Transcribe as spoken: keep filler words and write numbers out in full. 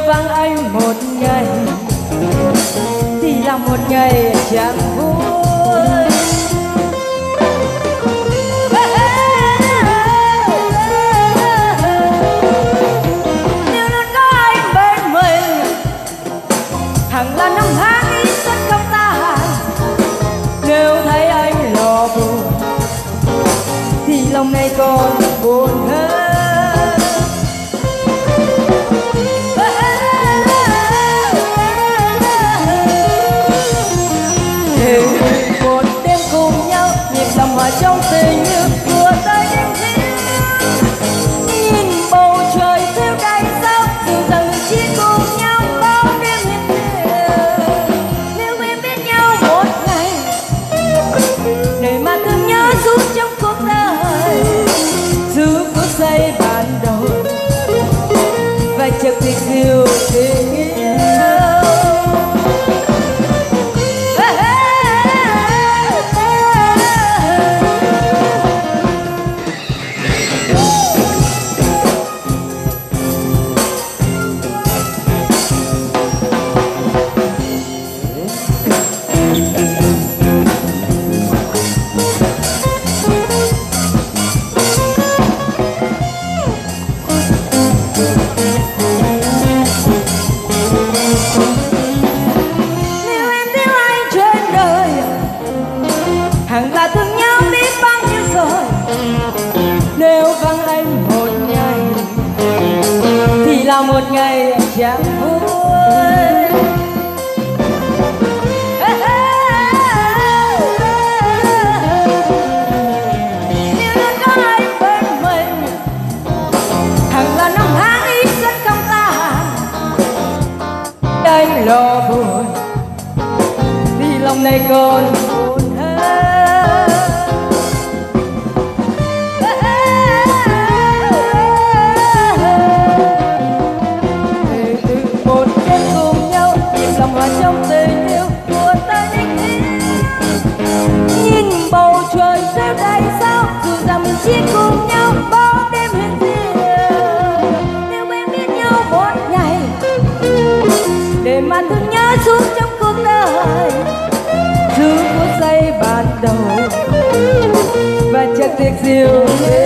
vắng anh một ngày thì là một ngày chẳng vui. Nếu luôn có anh bên mình, hằng là năm tháng ý xuân không tàn. Nếu thấy anh lo buồn thì lòng này còn buồn hơn. Một đêm cùng nhau nhịp lòng hòa trong tình yêu của ta những thiếu. Nhìn bầu trời theo đầy sao dù rằng mình chỉ cùng nhau bao đêm hiền thiệu. Nếu em biết nhau một ngày để mà thương nhớ giúp trong cuộc đời, giữ phút giây ban đầu và chợt tuyệt diệu tình yêu. Hằng là thương nhau biết bao nhiêu rồi. Nếu vắng anh một ngày thì là một ngày chẳng vui. Nếu luôn có anh bên mình, hằng là năm tháng ý xuân không tàn. Anh lo buồn vì lòng này còn buồn. Trong tình yêu của ta những thiếu. Nhìn bầu trời rêu đầy sao dù rằng mình chỉ cùng nhau bao đêm hiền thiệu. Nếu em biết nhau một ngày để mà thương nhớ suốt trong cuộc đời, giữ phút giây ban đầu và chợt tuyệt diệu.